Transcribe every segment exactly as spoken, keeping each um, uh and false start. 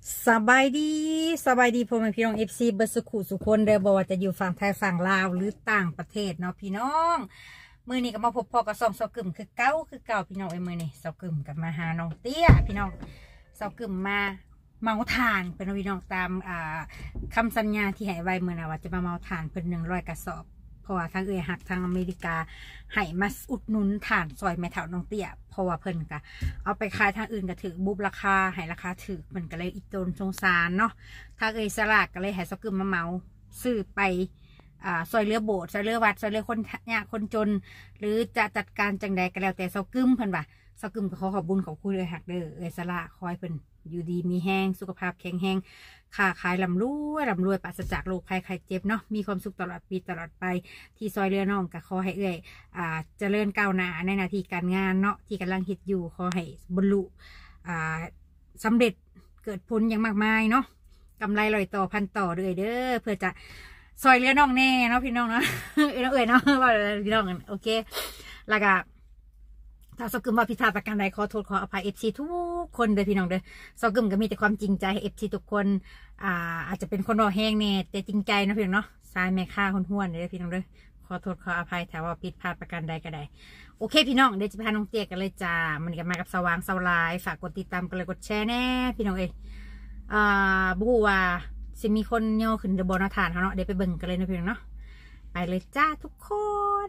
สบายดีสบายดีพ่อแม่พี่น้องเอฟซีเบอร์สุขุสุคนเด้อบอกว่าจะอยู่ฝั่งไทยฝั่งลาวหรือต่างประเทศเนาะพี่น้องมือนี้ก็มาพบพ่อกับสองเสากึ่มคือเก้าคือเก่าพี่น้องไอ้มือนี้เสากึ่มกับมาหาน้องเตี้ยพี่น้องเสากึ่มมาเมาถ่านเป็นพี่น้องตามอ่าคำสัญญาที่ให้ไว้เมื่อนะว่าจะมาเมาถ่านเป็นหนึ่งร้อยกระสอบเพราะว่าทางเอ่ยหักทางอเมริกาให้มาอุดหนุนถ่านซอยแม่แถวน้องเตี้ยเพราะว่าเพิ่นกะเอาไปขายทางอื่นก็ถือบุบราคาให้ราคาถือมันก็เลยอีตนสงสารเนาะทางเอ่ยสลากก็เลยให้เสากึ่มมาเมาซื้อไปอ่าซอยเรือโบสถ์ซอยเรือวัดซอยเรือคนยากคนจนหรือจะจัดการจังใดก็แล้วแต่เสากึ่มเพิ่นว่าเสากึ่มก็ขอขอบบุญขอบคุณเลยหักเด้อเอ่ยสลากคอยเพิ่นอยู่ดีมีแห้งสุขภาพแข็งแรงค้าขายลำรวยลำรวยปราศจากโรคภัยไข้เจ็บเนาะมีความสุขตลอดปีตลอดไปที่ซอยเรือน้องก็ขอให้เอ่ยอ่าเจริญก้าวหน้าในหน้าที่การงานเนาะที่กำลังฮิตอยู่ขอให้บรรลุอ่าสำเร็จเกิดผลอย่างมากมายเนาะกำไรลอยต่อพันต่อเลยเด้อเพื่อจะซอยเรือน้องแน่เนาะพี่น้องเนาะเอ่ยเนาะว่าพี่น้องกันโอเคแล้วก็ถ้าสกึมว่าพิธาประการใดขอโทษขออภัยเอฟซีทุกคนเด้อพี่น้องเด้อสกึมก็มีแต่ความจริงใจให้เอฟซีทุกคนอ่าอาจจะเป็นคนรอแห้งเนี่ยแต่จริงใจนะพี่น้องเนาะสายแม่ค่าคนห้วนเด้อพี่น้องเด้อขอโทษขออภัยถ้าว่าผิดพลาดประการใดก็ได้โอเคพี่น้องเดี๋ยวจะพาน้องเตี้ยกันเลยจ้ามันก็มากับสว่างสลายฝากกดติดตามกันเลยกดแชร์แน่พี่น้องเอ้ยอ่าบูว่าจะมีคนย่อขึ้นเดบอนาฐานเขาเนาะเดี๋ยวไปเบิ่งกันเลยนะพี่น้องเนาะไปเลยจ้าทุกคน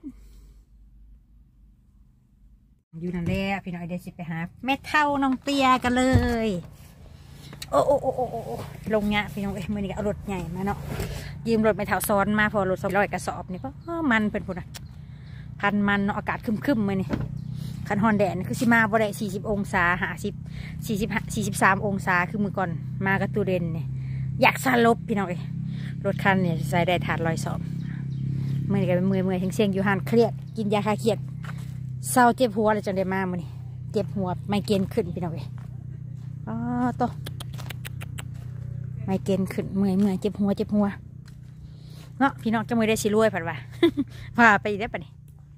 อยู่นั่นแหละพี่น้องเดี๋ยวสิไปหาแม่เท่าน้องเตี้ยกันเลยโอ้โอ้โอ้โอ้โอ้ลงเงี้ยพี่น้องเอ้ยมือนี้ก็เอารถใหญ่มาเนาะยืมรถแม่เท่าซ้อนมาพอรถสองร้อยกระสอบนี่ก็มันเป็นพุ่นอ่ะพันมันเนาะอากาศคึมๆมือนี่คันฮอนแดดคือสิมาบ่ได้สี่สิบองศาหาสิบสี่สิบสี่สิบสามองศาคือมือก่อนมากระตูเรนเนี่ยอยากสลบพี่น้องเอ้ยรถคันเนี่ยใส่ได้ถาดลอยสอบมือนี้ก็เป็นมือมือเชียงๆอยู่หันเครียดกินยาคลายเครียดเศร้าเจ็บหัวเลยจนได้มามือนี่เจ็บหัวไมเกรนขึ้นพี่น้องเอ้ยอ๋อโตไมเกรนขึ้นเมื่อยเมื่อยเจ็บหัวเจ็บหัวเนาะพี่น้องจะมือได้ชิรวยผัดว่าพาไปได้ปะนี่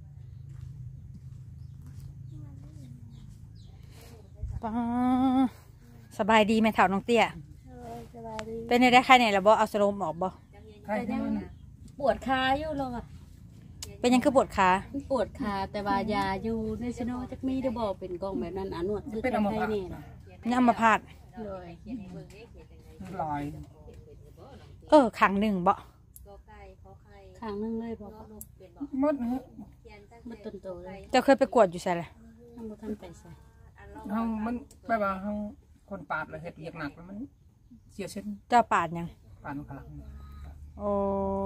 ป้าสบายดีไหมแถวน้องเตี้ยเป็นในได้ใครเนี่ยเราบอกเอาสโลมออกบ่ปวดขาอยู่หรอกอ่ะเป็นยังคือปวดขาปวดขาแต่ว่ายาอยู่ในชโนจักมีได้บอกเป็นกองแบบนั้นอ่ะนวดคือใครเนี่ยนี่อัมพาตเลยลอยเออขังหนึ่งบ่ขังนึงเลยบอกมดมดต้นโตเลยเจ้าเคยไปกวดอยู่ใช่ไหมทำบุทันไปใส่ห้องมันแบบว่าห้องคนปาดเลยเห็ดเรียกหนักแล้วมันเสียเส้นเจ้าปาดยังปาดมันพลังโอ้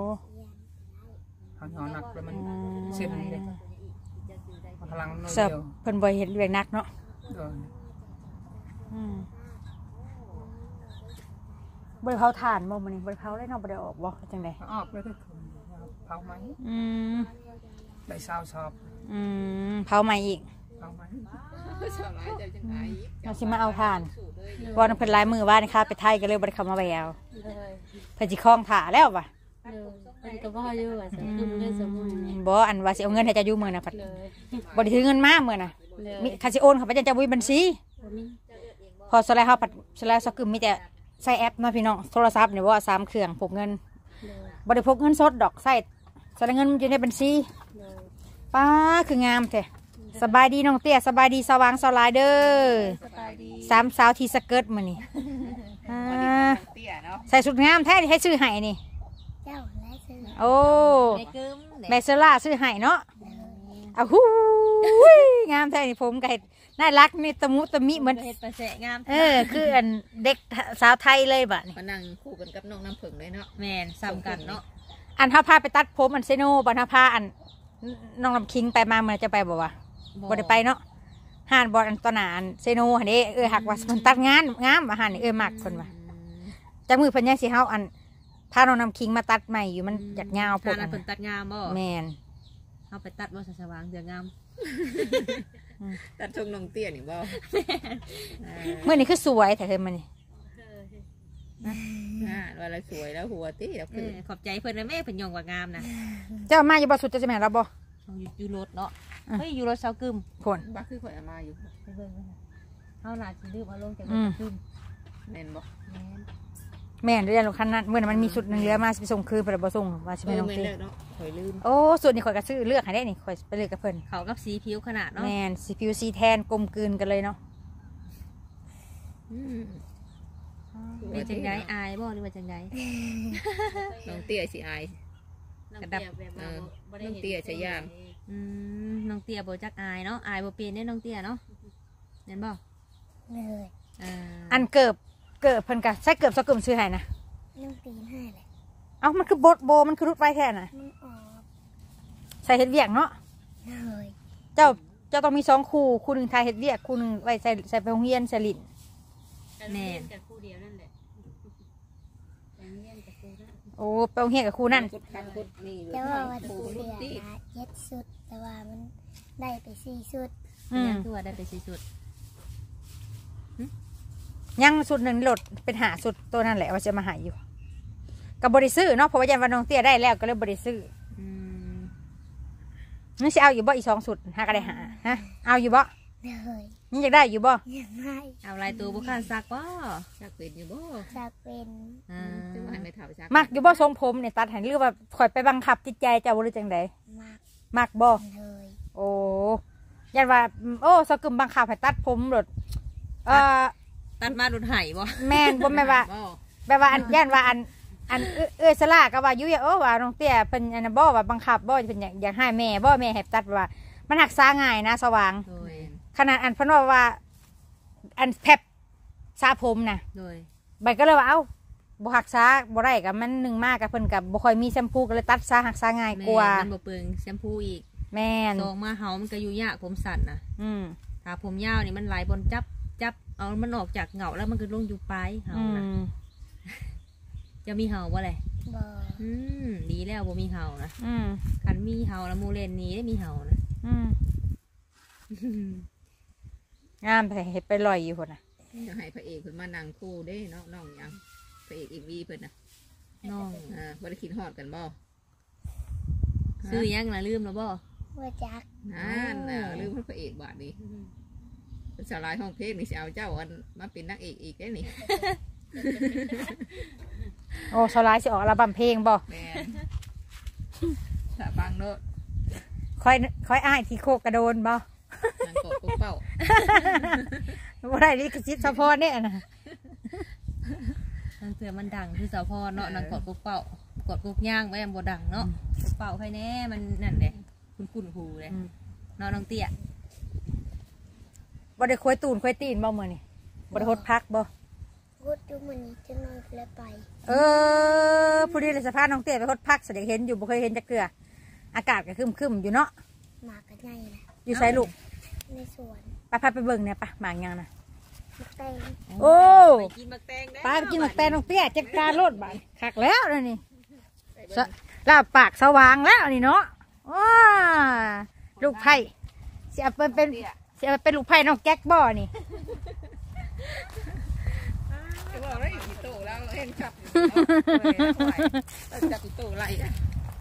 หอนหนักแล้วมันเส้นเลยพลังน้อยเดียวเพิ่นบ่เห็นเรื่องนักเนาะบริเผาถ่านบ่มันนี่บริเผาได้เนาะบริออกบ่จังได๋ออกเลยก็เผาไหมอืมได้ซาวชอบอืมเผาใหม่อีกเผาไหมเราสิมาเอาถ่านบ่นเพิ่นลายมือว่านี่ค่ะไปไทยก็เลยบ่ได้เข้ามาแววเพิ่นสิคล้องถ่าแล้วว่ะเป็นกระบอกอยู่อ่ะสมุนเลยสมุนบ่อันว่าสิเอาเงินให้เจ้าอยู่มื้อน่ะพัดบ่ได้ถือเงินมามื้อน่ะมีคันสิโอนเข้าไปเจ้าบ่มีบัญชีพอสไลด์เฮาพัดสไลด์สกึมมีแต่ใช้แอปเนาะพี่น้องโทรศัพท์เนี่ยว่าสามเครื่องพกเงินบ่ได้พกเงินสดดอกใส่ใส่เงินมันอยู่ในบัญชีป้าคืองามแท้สบายดีน้องเตี้ยสบายดีสว่างสลายเด้อสามสาวทีสเกิร์ตมื้อนี้ใส่ชุดงามแท้ให้ซื้อให้นี่โอ้แม่เซล่าซื้อให้เนาะอ้าวหูงามแท้นี่ผมก็เห็นน่ารักนี่ตะมุตะมิเหมือนเห็ดประเสะงามเออคืออันเด็กสาวไทยเลยบ่นี่มานั่งคู่กันกับน้องน้ำผึ้งเลยเนาะแมนซ้ำกันเนาะอันท้าพาไปตัดผมอันเซโนบันท้าพาอันน้องลำคิงไปมาเมื่อจะไปบ่วะบ่ได้ไปเนาะห่านบอลอันตนาอันเซโนอันนี้เออหักว่ามันตัดงานงามอาหารนี่เออมากคนว่ะจากมือพันยาสีเฮาอันพาน้องน้ำคิงมาตัดใหม่อยู่มันจัดยาวพวกนั้นเพิ่นตัดงามบ่แมนเอาไปตัดบ่สว่างเดืองามตัดชงน้องเตี้ยนี่บ่เมื่อนี้คือสวยแต่เธอมันนี่ว่าเราสวยแล้วหัวตีแล้วคือขอบใจเพิ่นนะแม่เพิ่นยองว่างามนะเจ้ามาอยู่บ่สุดจะแม่เราบ่อยู่รถเนาะเฮ้ยอยู่รถเสากึมผลบ้าคือข่อยมาอยู่เฮาหลาสิลืมเอาลงจากรถกึมแม่นบ่แม่นเดี๋ยวเราคันนั้นเมื่อนั้นมันมีสุดหนึ่งเรือมาสิไปส่งคืนเพิ่นบ่ส่งว่าสิเอไปอน้องแม่นเต้เลิกเนาะข่อยลืมโอ้สุดนี่ข่อยก็ซื้อเลือกให้ได้นี่ข่อยไปเลือกกับเพิ่นเขากับสีผิวขนาดเนาะแม่นสีผิวสีแทนกลมกลืนกันเลยเนาะอืมเป็นจังไดอายบ่หรือว่าจังไดน้องเตี้ยสิอายกระดับเออน้องเตี้ยใช้ยามอืมน้องเตี้ยบ่จักอายเนาะอายบ่เป็นได้น้องเตี้ยเนาะเห็นบ่เลยอ่าอันเกิบเกิบเพิ่นก็ใช้เกิบซะกึมซื้อให้นะน้องตีนให้แหละเอ้ามันคือโบดโบมันคือรุดไว้แท้น่ะมันออกใส่เฮ็ดเวียกเนาะเลยเจ้าเจ้าต้องมีสองคู่คู่หนึงทายเฮ็ดเวียกคู่หนึงไว้ใส่ใส่ไปโรงเรียนใส่ลิ้นแม่นกับคู่เดียวนั่นแหละไปเรียนกับคู่นั้นโอ้ไปโรงเรียนกับคู่นั่นแต่ว่าวันที่เสือหาเจ็ดสุด แต่ว่ามันได้ไปสี่สุดอืมยังคือว่าได้ไปสีสุดยังสุดหนึ่งโหลดเป็นหาสุดตัวนั่นแหละว่าจะมาหาอยู่กับบริซื้อเนาะเพราะว่ายันวันน้องเตี้ยได้แล้วก็เลยบริซื้ออืมนี่สิเอาอยู่บ่อีกสองสุดหาก็ได้หาฮะเอาอยู่บ่เลยนี่อยากได้อยู่บ่ยังไงเอาลายตัวบุคคลซักบ่ซักเป็นอยู่บ่จะเป็นอ่าจะว่าให้ไม่เท่าซักมักอยู่บ่ทรงผมเนี่ยตัดให้หรือว่าคอยไปบังคับจิตใจเจ้าบ่หรือจังใดมากมักบ่เลยโอ้ยันว่าโอ้สกึมบังคับให้ตัดผมโหลดเอ่อตัดมาโดนไห้บ่แม่นบ่แม่นว่าบ่แบบว่าอันย่านว่าอันอันเอ้อเอ้ยสลาก็ว่าอยู่โอ้ว่าน้องเตี้ยเป็นอันนั้นบ่ว่าบังคับบ่เป็นอย่างอยากให้แม่บ่แม่ให้ตัดว่ามันหักษาง่ายนะสว่างโดยขนาดอันเพิ่นว่าว่าอันแผบสระผมน่ะโดยใบก็เลยว่าเอ้าบ่หักษาบ่ได้ก็มันหนึ่งมากกับเพิ่นก็บ่ค่อยมีแชมพูก็เลยตัดซะหักษาง่ายแม่กว่ามันบ่เปลืองแชมพูอีกแม่นซองมาเฮามันก็อยู่ยากผมสั้นนะอืมถ้าผมยาวนี่มันหลายบนจับจับเอามันออกจากเหงาแล้วมันก็ลงอยู่ปลายเฮาอืนะมจะมีเฮาบ่แหละบออืมดีแล้วบ่มีเฮานะอืมคันมีเฮาแล้วหมูเลนหนี้ได้มีเฮานะอืมงามไปเฮ็ดไปลอยอยู่พุ่นน่ะจะให้พระเอกเพิ่นมานั่งคู่เด้เนาะน้องหยังพระเอกอีวีเพิ่นน่ะน้องอ่าบ่ได้คิดฮอดกันบ่ซื้อยังล่ะลืมแล้วบ่ว่าจักนั่นน่ะลืมพระเอกบาดนี้เป็นสาวลายห้องเพลงนี่สิเอาเจ้าอันมาเป็นนางเอกอีกได้นี่โอ้สลายสิออกอัลบั้มเพลงบ่แม่นถ้าฟังเนาะค่อยค่อยอ้ายที่โคกกระโดนบ่นางกอดกุ๊กเป้าบ่ได้ลิขสิทธิ์เฉพาะเนี่ยนะทางเสือมันดังคือสาวพรเนาะนางกอดกุ๊กเป่ากอดกุ๊กย่างไว้ยังบ่ดังเนาะกุ๊กเป่าใครแน่มันนั่นแหละคุณคุณหูเลยเนาะน้องเตี้ยบ่ได้คุยตูนคุยตีนบ่มื้อนี่บ่ได้ฮดพักบ่พูดดูมันนี้จะนอนแล้วไปเออผู้ดีเลยสภาพน้องเตี้ยไปฮดพักแสดงเห็นอยู่บ่เคยเห็นจักเกืออากาศก็ครึมๆอยู่เนาะหมากกันไงนะอยู่ไสลูกในสวนไปพาไปเบิ่งเนี่ยปะหมากยังนะมักแตงโอ้ไปกินมักแตงได้ไปไปกินหมากแตนน้องเตี้ยจัดการโลดบาดคักแล้วนะนี่สะลาบปากสว่างแล้วนี่เนาะว้าลูกไผ่สิเอาเป็นเป็นสิเอาเป็นลูกไผ่น้องแก๊กบ่นี่จะบอกได้กี่โตแล้วเห็นจับจับกี่โตไล่อ่ะ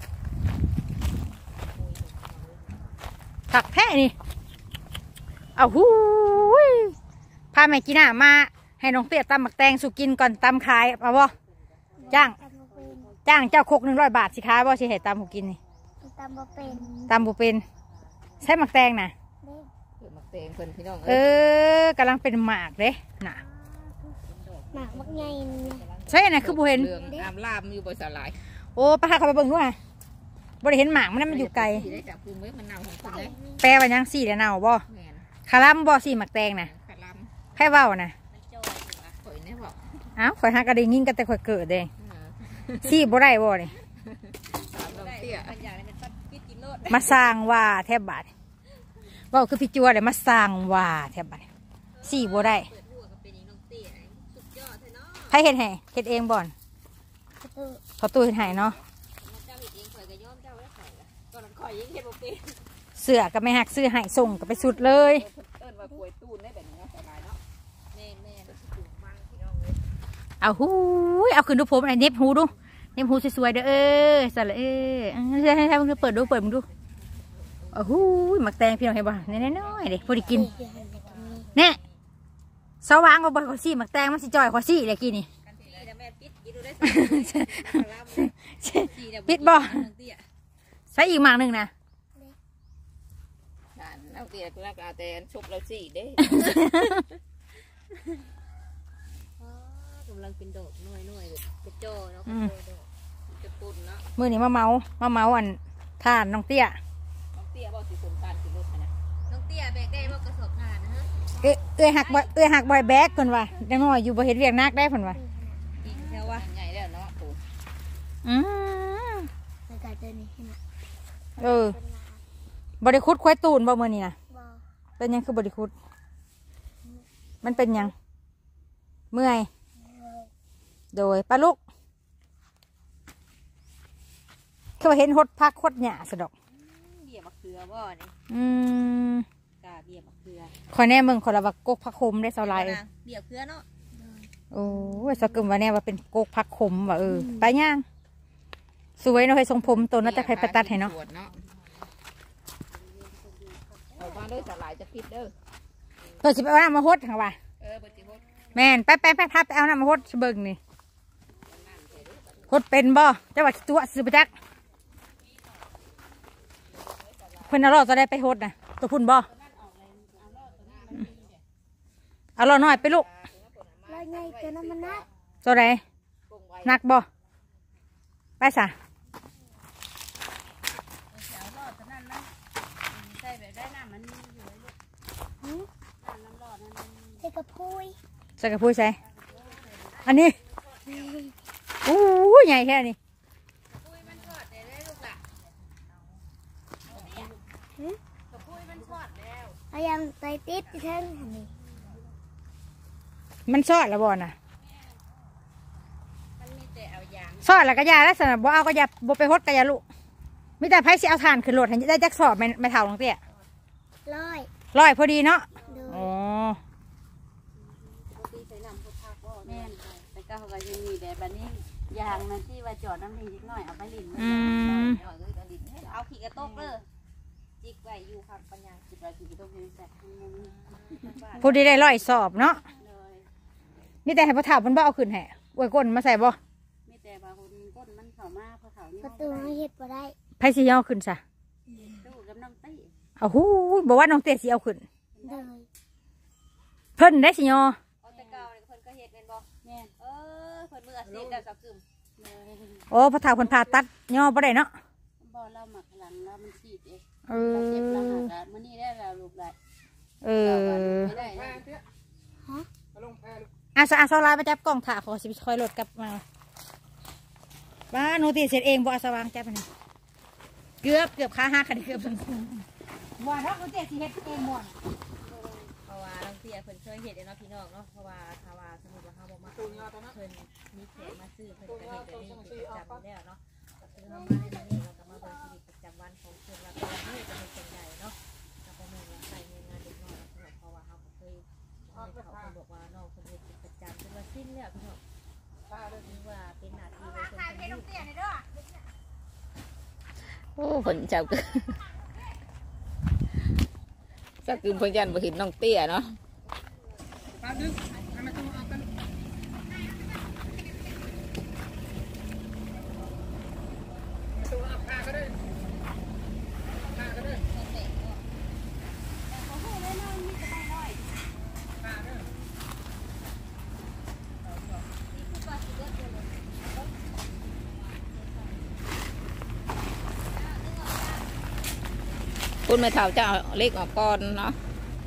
ผักแท้นี่เอาหูยพาแม่กีน่ามาให้น้องเตี้ยตำหมักแตงสุกินก่อนตำขายเอาบ่จ้างตำบ่เป็นจ้างเจ้าคกหนึ่งร้อยบาทสิค้ายบ่สิให้ตำหูกินนี่ตำบ่เป็นตำบุเป็นใช้หมักแตงน่ะเด็กเกิดมาเตงเพิ่นพี่น้องเอเอ้ยอกำลังเป็นหมากเด้น่ะหมากมักไงนี่ใช่น่ะคือบุเห็นเรื่องอามลามอยู่บ่สาวลายโอ้ไปหาเขาไปเบิ่งด้วยบ่ได้เห็นหมากมันนั่นมันอยู่ไกลสิได้จับกลุ่มไว้มันเน่าของคนเลยแปลว่ายังสี่เดี๋ยวเนาบ่แม่นคาร่ำบ่สี่หมักแตงน่ะคาลัมแค่เว้าน่ะข่อยแน่บอกอ้าวข่อยหากระดิ่งยิงกันแต่ข่อยเกิดเด้เออสี่บ่ได้บ่นี่สามน้องเตี้ยมันอยากให้ตัดกินกินโลดมาสร้างว่าแทบบาดเว้าคือพี่จัวเดี๋ยวมาสร้างว่าแทบบาดสี่บ่ได้เปิดหัวก็เป็นอีน้องเตี้ยสุดยอดเลยเนาะใครเห็นให้เฮ็ดเองบ่อนกระตือพอตู้เห็นให้เนาะเจ้าเห็ดเองข่อยก็ย้อมเจ้าแล้วข่อยละตอนนั้นข่อยยังเห็ดบ่เป็นเสื้อก็ไม่หักซื้อให้ส่งก็ไปสุดเลยเอิ้นว่าป่วยตู้นได้แบบนี้เนาะสบายเนาะแม่แม่ถูกมั่งพี่น้องเลยเอาหูยเอาขึ้นดูผมไอ้เน็บหูดูเน็บหูสวยๆเด้อเออสละเออให้ให้ให้มึงเปิดดูเปิดมึงดูเอาหูยหมักแตงพี่น้องเห็นบ่น้อยๆเด้พอดีกินเด็กอยู่หันแต่ตรงนี้แน่สว่างก็บ่ขอซี่หมักแตงมันสิจ่อยขอซี่เลยกี่นี่กันทีแล้วแม่ปิดกินดูได้ปิดบ่ใช้อีกหมากหนึ่งนะน้องเตี้ยกูรักอาแต่ชุบเราสี่เด้กำลังเป็นโดดน้อยน้อยกระโจเนาะกระปุ่นเนาะมือนี้มาเมามาเมาอันท่านน้องเตี้ยน้องเตี้ยบอกสิสมการสิรถนะน้องเตี้ยแบกได้บ่กระสอบทานนะฮะเอ้ยเอ้ยหักบ่เอ้ยหักบ่อยแบกเพิ่นว่าได้น้อยอยู่บ่เฮ็ดเวียกนักได้เพิ่นว่าอีกแล้วว่าใหญ่แล้วเนาะปูอืมแล้วก็ตัวนี้ขึ้นมาเออบ่ได้คุดควายตูนบ่มื้อนี้น่ะบอเป็นหยังคือบ่ได้คุดมันเป็นหยังเมื่อยโดยปลาลูกคือว่าเห็นหดพักหดหญ้าซะดอกเบี้ยมะเขือบ่นี่อืมกาเบี้ยมะเขือขอยแน่มึงขอยละว่ากกผักขมได้เท่าไหร่เบี้ยเขือเนาะโอ้ยสกึมว่าแน่ว่าเป็นกกผักขมว่าเออไปย่างสวยเนาะให้ทรงผมตัวน่าจะใครไปตัดให้เนาะออกมาด้วยสลายจะพิษเด้อตัวสิไปเอาน้ำมาหดค่ะว่าเออปฏิบัติแม่นไปไปไปพับไปเอาน้ำมาหดเบิ่งนี่หดเป็นบ่เจ้าว่าตัวซื้อไปจักเพิ่นเอาล่อตัวได้ไปหดน่ะตัวพุ่นบ่เอาล่อน้อยไปลูกแล้วไงตัวนั้นมันนักตัวใดหนักบ่ไปซะใส่แบบได้น้ำมันอยู่เลยลูกน้ำน้ำร้อนนั่นใส่กระพุ้ยใส่กระพุ้ยใส่อันนี้อู้ใหญ่แค่นี้พยายามใส่ติดที่เท่งอันนี้มันซอดแล้วบ่น่ะมันมีแต่เอายางซอดแล้วก็ยาแล้วสำหรับบ่เอาก็ยาบ่ไปหดก็ยาลูกมีแต่ไผสิเอาทานขึ้นรถให้ได้จักสอบไม่ไม่เท่าลงเตี้ยร้อยร้อยพอดีเนาะดูอ๋อตีใส่น้ำพุทธาก็แม่นแต่ก็เขาก็ยังมีแต่บัดนี้ยางนะที่ว่าจอดน้ำดีนิดหน่อยเอาไปลิ้นอืมเอาขี้กระตกเลยจิกไว้อยู่ครับปัญญาจิกไว้ขี้กระตกยังแสบทั้งนั้นพอดีได้ร้อยสอบเนาะเลยมีแต่ให้พ่อเฒ่าเพิ่นบ่เอาขึ้นให้อวยก้นมาใส่บ่มีแต่บางคนก้นมันเข้ามาพอเขานี่ประตูไม่เห็ดบ่ได้ไผสิเอาขึ้นซะตู้กับน้ำตี้เอาหูบอกว่าน้องเตี้ยสิเอาขึ้นเลยเพิ่นได้สิยอเอาแต่เก่าเนี่ยเพิ่นก็เฮ็ดแม่นบ่แม่นเออเพิ่นมืออาชีพแล้วสักกึมเลยโอ้พ่อเฒ่าเพิ่นผ่าตัดยอบ่ได้เนาะบ่เราหมักหลังแล้วมันฉีดเองเอเราเจ็บเราอหักอ่ะมื้อนี้ได้แล้วลูกได้เออไม่ได้แพ้นะเตี้ยมาลงแพ้ลูกอาสาอาสาลายมาจับกล้องถ่าขอสิคอยรถกลับมาบ้าหนูตีเสร็จเองบ่อาสว่างจับมันเกือบเกือบขาหักคันเกือบสังว่าถ้าหนูตีสิเฮ็ดเองบ่เพราะว่าน้องเตี้ยเพิ่นเคยเฮ็ดเนาะพี่น้องเนาะเพราะว่าถ้าว่าสมมุติว่าเฮาบ่มาตูนยาตัวนั้นเพิ่นมีแขกมาซื้อเพิ่นก็เฮ็ดแบบนี้เป็นประจำอยู่แล้วเนาะก็คือเฮามาในนี้เราก็มาเบิ่งชีวิตประจำวันของเพิ่นว่าเป็นมื้อจะเป็นจังไดเนาะแล้วก็แม่นว่าใส่เงินงานเด็กน้อยเนาะเพราะว่าเฮาก็เคยเขาเพิ่นบอกว่าน้องเพิ่นเฮ็ดเป็นประจำจนว่าสิ้นแล้วพี่น้องหรือว่าเป็นหน้าที่ของเพิ่นเพิ่นเฮ็ดโอ้ผลเจ้าก็สักคืนเพิ่นยันบ่เห็นน้องเตี้ยเนาะปาดึงให้มันต้องเอากันไม่ต้องเอาผ้าก็ได้ผ้าก็ได้ผ้าเด้อคุณไม่เท่าเจ้าเล็กออกก่อนเนาะ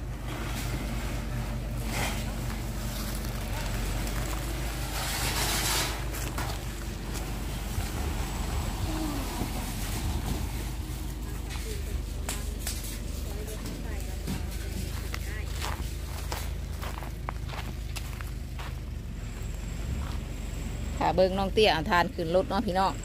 ค่ะเบิ้งน้องเตี้ยเอาทานขึ้นรถเนาะพี่น้อง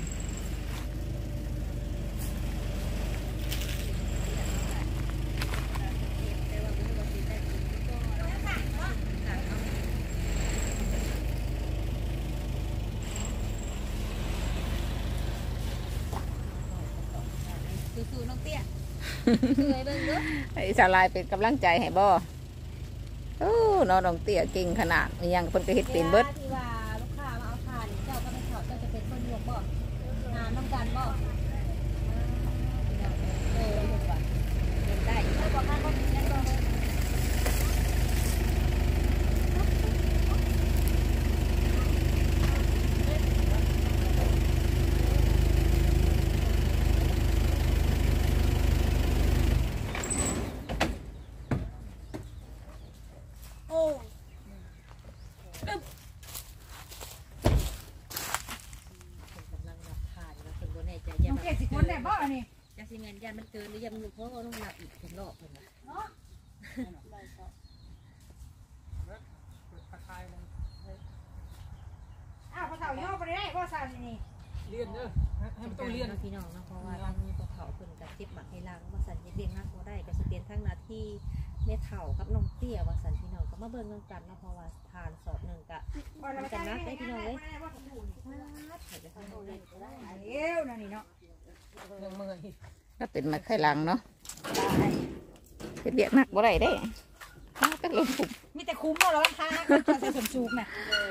สู้ๆน้องเตี้ยสู้ให้เบิ่งเด้อไอ้สาวลายเป็นกำลังใจให้บ่โอ้น้องน้องเตี้ยเก่งขนาดมียังคนไปเฮ็ดเป็นเบิดที่ว่าลูกค้ามาเอาผ่านเจ้าก็ไม่ถอดเจ้าจะเป็นคนยกบ่งานน้ำกันบ่เออเห็นป่ะเห็นได้แล้วบอกว่าเขาเรียนบ่น้องเกดสิคนได้บ่อันนี้จะสิเงินยันมันเกินหรือยังมันเพราะว่าต้องหลับอีกถึงรอบเลยนะอ้าวพอเต่าย่อไปได้พ่อสาวนี่เรียนเด้อให้มันต้องเรียนพี่น้องนะเพราะว่าทั้งพวกเขาเพิ่นกับเจ็บหมักให้ล้างว่าสันจะเลี้ยงมากก็ได้ก็สิเป็นทั้งหน้าที่แม่เฒ่ากับน้องเตี้ยว่าสันพี่น้องก็มาเบิ่งกันนะเพราะว่าทานสอบหนึ่งกะมันจะนักได้พี่น้องเลยเอ้วนั่นนี่เนาะยังเมื่อยก็เป็นมาไข่หลังเนาะเฮ็ดเบียกหนักบ่ได้ได้ก็ลงปุ๊บมีแต่คุ้มเอาแล้วกันค่ะก็ใส่สมซูกน่ะ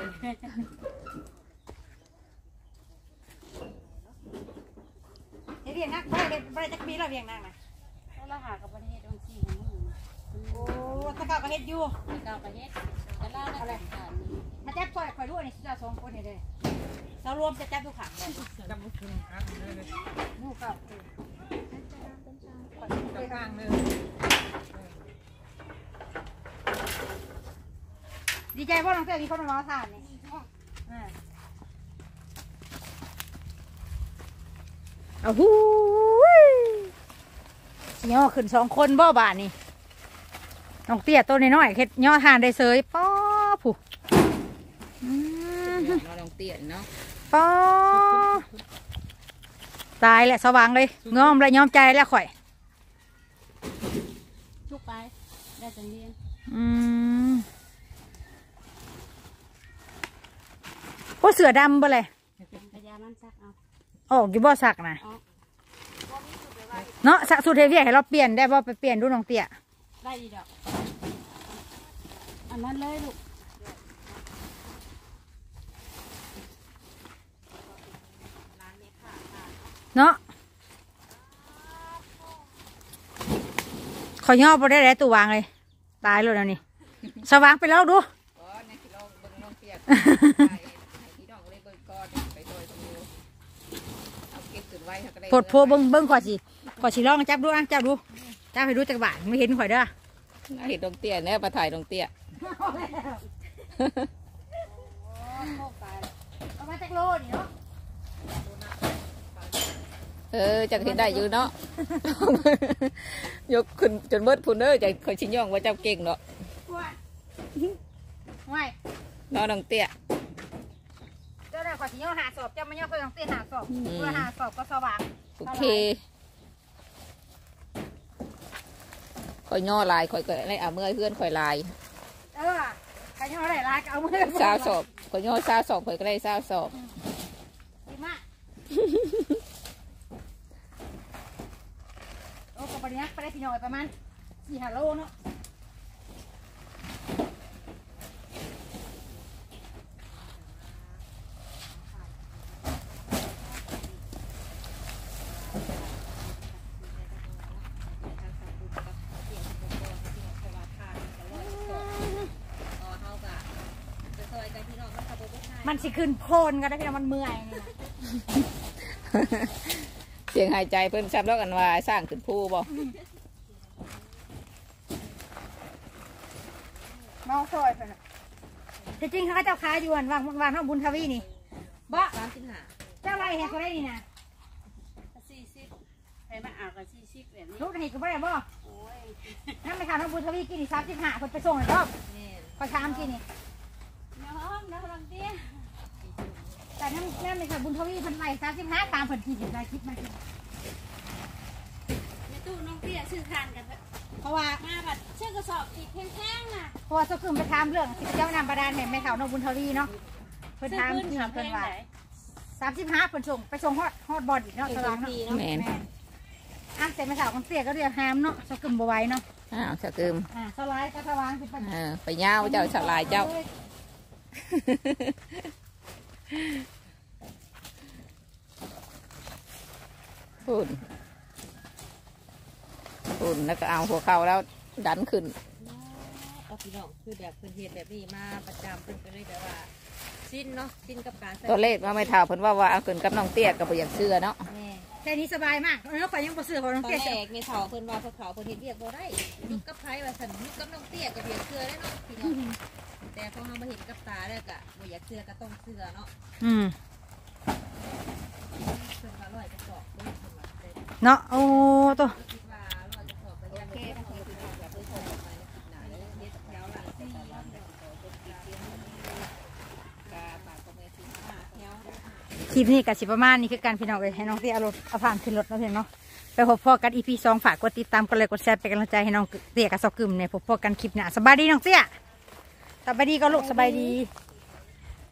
เรียงนักบ่ได้บ่ได้จักปีแล้วเรียงนักน่ะแล้วเราหากับประเทศบางที่ของมึงโอ้ตะเกาก็เฮ็ดอยู่เก้าประเทศแต่ล่าอะไรผ่านนี้มาจับข่อยข่อยรู้อันนี้สิเราสองคนนี่เด้เรารวมจะจับทุกขังเลยจำคุณอ่ะเลยเลยนู่เก่าจับข้างเลยดีใจเพราะน้องเต้มีคนมาทานนี่เอาหูย่อขึ้นสองคนบ่บาทนี่น้องเตี้ยตัวน้อยๆเฮ็ดย่อทานได้เสยป๊อผู้น้องน้องเตี้ยเนาะป๊อตายแหละสว่างเลยงอมเลยยอมใจแล้วข่อยชุกไปได้จังเรียนอืมพวกเสือดำบ่เลยพยามันซักเอาออกอยู่บ่สักนะเนาะสักสุดเทวีให้เราเปลี่ยนได้บ่ไปเปลี่ยนดูน้องเตี้ยได้ดีดอกอันนั้นเลยลูกเนาะขอย่อบ่ได้แล้วตัววางเลยตายเลยนะนี่สว่างไปแล้วดูอ๋อเนี่ยสิลองเบิ่งน้องเตี้ยให้พี่น้องเลยเบิ่งก่อนไปโดยตรงนี้เอาเก็บขึ้นไว้เขาก็ได้โพดโพเบิ้งเบิ้งขอสิขอสิลองจับดูอ่ะจับดูจับให้ดูจักบาทไม่เห็นข่อยเด้อเห็นน้องเตี้ยเนี่ยมาถ่ายน้องเตี้ยเอามาจักโลนี่เนาะเออจังเห็นได้อยู่เนาะ ยกขึ้นจนเบิดพุ่นเด้อจะคอยชิย่องว่าเจ้าเก่งเนาะไม่น้องน้องเตี้ยเจ้าได้ขอสิย่อหาสอบเจ้าไม่ย่อเคยต้องเตี้ยหาสอบเพื่อหาสอบก็สว่างโอเคคอยย่อลายคอยก็ได้เอาเมื่อเพื่อนคอยลายเออใครย่อได้ลายก็เอามือซาวสอบคอยย่อซาวสอบคอยก็ได้ซาวสอบดีมากโอ้กบปริญญาไปได้พี่น้อยประมาณสี่ห้าโลเนาะมันสิขึ้นโพนก็ได้พี่น้องมันเมื่อยนี่นะเสียงหายใจเพิ่นซ้ำแล้วกันว่าสร้างขึ้นผู้บ่น้องซอยเพิ่นน่ะที่จริงเขาเจ้าขายอยู่อันวางวางท้องบุญทวีนี่บ่สามสิบห้าเจ้าไรเห็นเขาได้นี่นะสี่สิบใครมาอ่านกับสี่สิบแบบนี้ลูกเห็นก็ไม่ได้บ่โอ้ยนั่นไปขายท้องบุญทวีกินนี่สามสิบห้าคนไปส่งเลยรอบแม่ขอชามกินนี่น้องน้องลำเตี้ยแต่นั่นนั่นไปขายบุญทวีพันไรสามสิบห้าตามเพิ่นที่เห็นได้คลิปมากินในตู้น้องเตี้ยชื่อทานกันเพราะว่ามาบัดเชื่อกระสอบอีกแข้งๆน่ะเพราะว่าเจ้าคืนไปถามเรื่องสิเจ้านำบาดาลเห็นไหมเขาน้องบุญทวีเนาะเพิ่นถามซื้อที่พื้นถามเพลเพิ่นงว่าไหนสามสิบห้าเพิ่นส่งไปส่งฮอดฮอดบอดอีกเนาะตารางเนาะแม่นอ่ะแต่ไม่สาวคนเตี้ยก็เรียกหามเนาะเจ้าคืนบ่ไหวเนาะอ้าวสะกึมอ่าสลายกระทวางสิไปเออไปย่าวเจ้าฉลายเจ้าฝุ่นฝุ่นแล้วก็เอาหัวเข่าแล้วดันขึ้นก็พี่น้องคือแบบเพิ่นเฮ็ดแบบนี้มาประจำเพิ่นก็เลยแบบว่าสิ้นเนาะสิ้นกับการใส่ตัวเลขว่าไม่เท่าเพิ่นว่าว่าเอาขึ้นกับน้องเตี้ยกับบ่อยากเชื่อเนาะแม่แค่นี้สบายมากเออข่อยยังบ่ซื้อของน้องตอนเตี้ยแรกแม่เฒ่าเพิ่นว่าพวกเขาเพิ่นเฮ็ดเรียกบ่ได้ยุกกับไผว่าซั่นยุกกับน้องเตี้ยก็บ่อยากเชื่อได้เนาะพี่น้องแต่พอเฮามาเห็นกับตาแล้วก็บ่อยากเชื่อก็ต้องเชื่อเนาะอืมเพิ่นว่าร้อยกระสอบเด้อเพิ่นว่าได้เนาะโอ้ตัวคิดว่าร้อยกระสอบก็ยังโอเคนะคือพี่น้องอยากไปส่งออกไปในคลิปหน้าเด้อเฮ็ดแถวละสี่ร้อยกระสอบเป็นปีเดียวกาปากก็แม่สิมาแถวคลิปนี้กับสิประมาณนี้คือการพี่น้องเลยให้น้องเตี้ยเอารถเอาผ่านขึ้นรถเนาะเพียงเนาะไปพบพ่อกันอีพีสองฝากกดติดตามกันเลยกดแชร์เป็นกำลังใจให้น้องเตี้ยกับซอกกึมเนี่ยพบพ่อกันคลิปหน้าสบายดีน้องเตี้ยสบายดีก็ลูกสบายดี